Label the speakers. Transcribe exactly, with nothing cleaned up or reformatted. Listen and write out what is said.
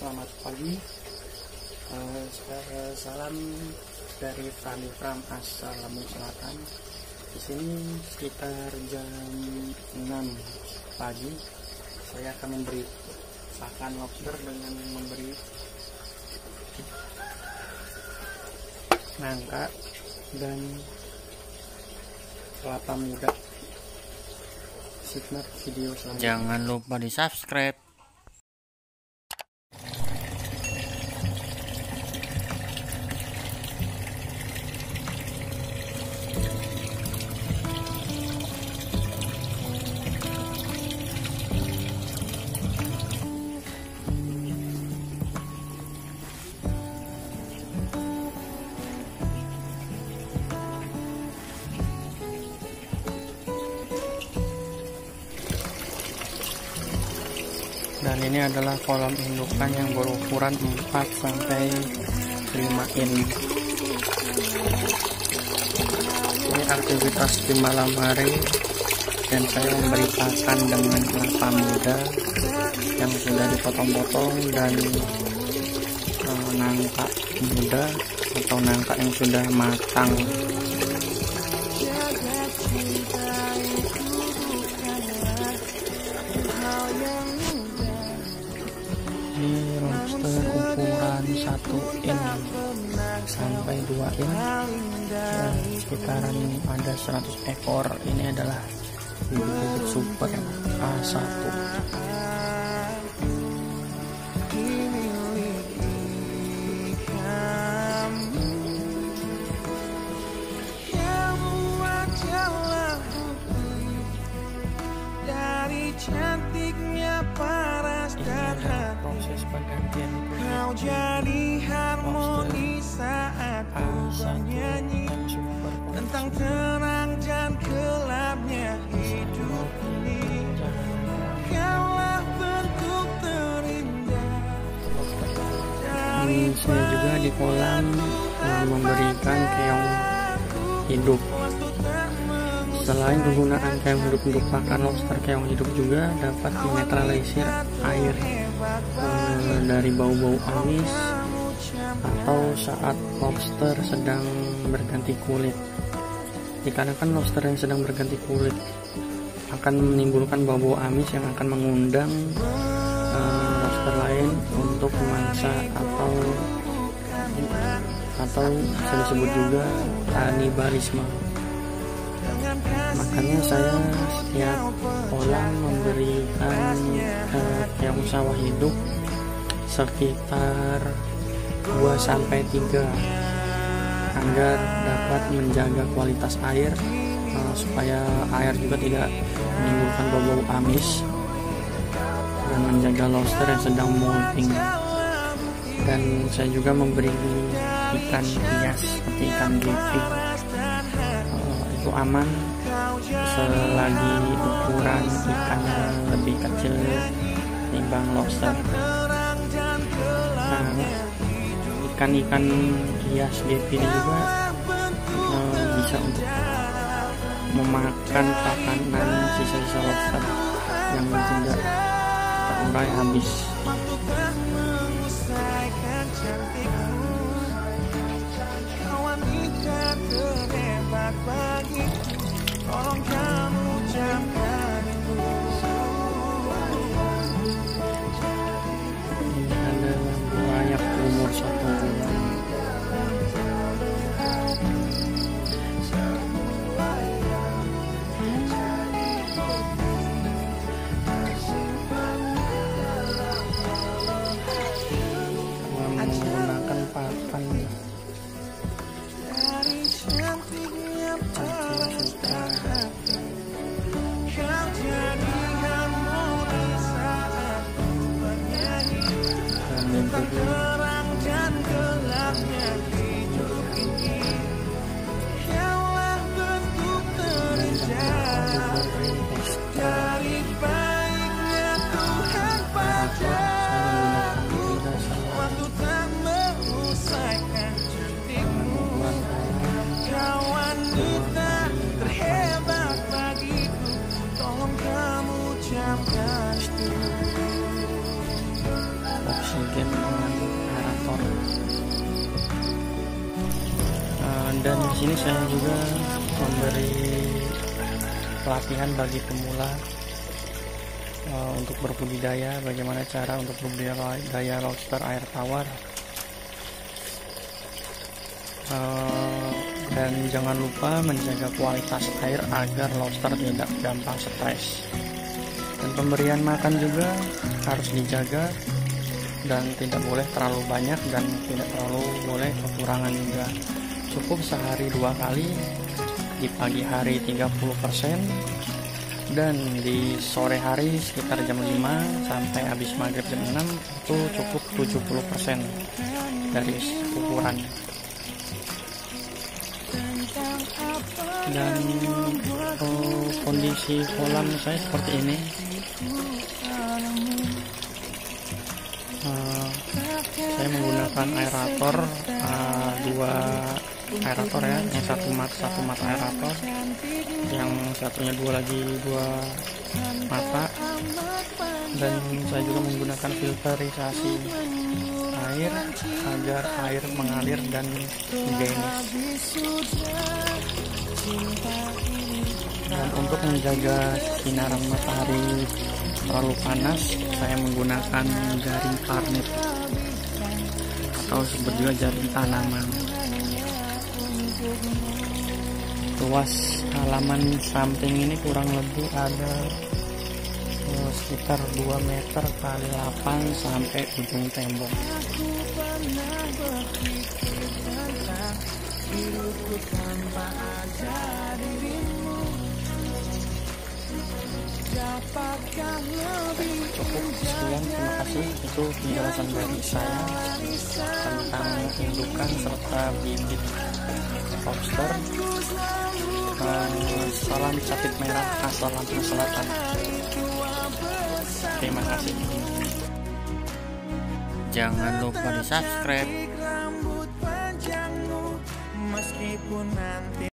Speaker 1: selamat pagi. Uh, salam dari Fani Pram asal Lampung Selatan. Di sini sekitar jam enam pagi. Saya akan memberi pakan lobster dengan memberi nangka dan kelapa muda. Simak video selanjutnya.
Speaker 2: Jangan lupa di subscribe.
Speaker 1: Dan ini adalah kolam indukan yang berukuran empat sampai lima in. Ini aktivitas di malam hari, dan saya memberi pakan dengan kelapa muda yang sudah dipotong-potong dan eh, nangka muda atau nangka yang sudah matang. Ini lobster ukuran satu in sampai dua in, ya, sekitaran ada seratus ekor. Ini adalah bibit-bibit super A satu.
Speaker 3: Cantiknya paras dan
Speaker 1: proses penggantian
Speaker 3: kau jadi harmoni saat ku bernyanyi tentang terang dan gelapnya hidup ini. Kaulah bentuk terindah dari
Speaker 1: saya juga di kolam memberikan keong hidup. Selain penggunaan keong hidup untuk pakan lobster, keong hidup juga dapat menetralisir air eh, dari bau-bau amis atau saat lobster sedang berganti kulit. Dikarenakan lobster yang sedang berganti kulit akan menimbulkan bau-bau amis yang akan mengundang eh, lobster lain untuk memangsa atau atau bisa disebut juga kanibalisme. Makanya saya setiap kolam memberikan eh, keong sawah hidup sekitar dua sampai tiga agar dapat menjaga kualitas air, eh, supaya air juga tidak menimbulkan bau-bau amis, dan menjaga lobster yang sedang molting. Dan saya juga memberi ikan hias seperti ikan gupi. Itu aman selagi ukuran ikannya lebih kecil timbang lobster. Nah, ikan-ikan hias gupi ini juga eh, bisa untuk memakan pakanan sisa-sisa lobster yang tidak terurai habis.
Speaker 3: Tolong kamu ucapkan itu.
Speaker 1: Ini ada layak umur satu bulan. Menggunakan pakan
Speaker 3: terang dan gelapnya hidup ini. Kaulah bentuk terindah dari baiknya Tuhan padaku. Waktu tak menyelesaikan cantikmu, kau wanita terhebat bagiku. Tolong kamu ucapkan itu.
Speaker 1: oksigen Dan di sini saya juga memberi pelatihan bagi pemula uh, untuk berbudidaya, bagaimana cara untuk berbudidaya lobster air tawar. Uh, dan jangan lupa menjaga kualitas air agar lobster tidak gampang stres. Dan pemberian makan juga harus dijaga dan tidak boleh terlalu banyak dan tidak terlalu boleh kekurangan juga. Cukup sehari dua kali, di pagi hari tiga puluh persen dan di sore hari sekitar jam lima sampai habis maghrib jam enam itu cukup tujuh puluh persen dari ukuran. Dan oh, kondisi kolam saya seperti ini. Uh, saya menggunakan aerator uh, dua aerator ya, yang satu mat satu mat aerator, yang satunya dua lagi dua mata, dan saya juga menggunakan filterisasi air agar air mengalir dan higienis. Dan untuk menjaga sinaran matahari terlalu panas, saya menggunakan jaring karnit atau disebut juga jaring tanaman. Luas halaman samping ini kurang lebih ada uh, sekitar dua meter kali delapan sampai ujung tembok. Cukup sekian, terima kasih. Itu penjelasan dari saya tentang indukan serta bibit lobster. Uh, salam capit merah asal Lampung Selatan. Terima kasih.
Speaker 2: Jangan lupa di subscribe.
Speaker 3: Meskipun nanti